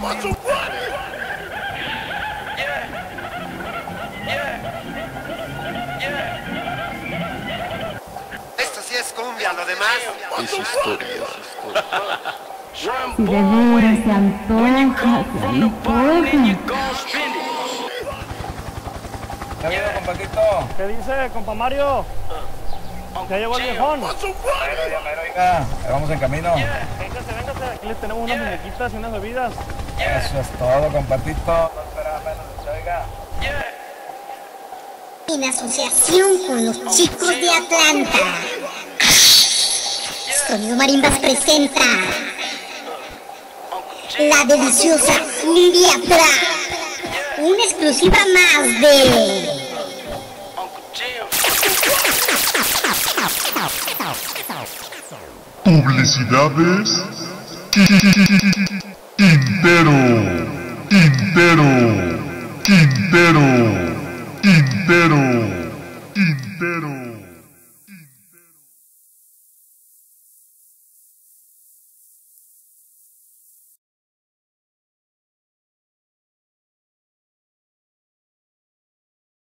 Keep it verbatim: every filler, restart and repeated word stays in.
Esto sí es cumbia, lo demás Es historia, es historia. Si de veras se antoja, se antoja. ¿Qué ha habido, compatito? ¿Qué dice, compa Mario? ¿Ya llegó el viejón? Mero, ya mero, oiga. Ahí vamos en camino. Véngase, véngase. Aquí les tenemos unas muñequitas y unas bebidas. Eso es todo, compatito. No esperaba menos de usted, oiga. En asociación con los chicos de Atlanta, Sonido Marimbas presenta la deliciosa cumbia trap, una exclusiva más de Publicidades Quintero, Quintero, Quintero, Quintero, Quintero.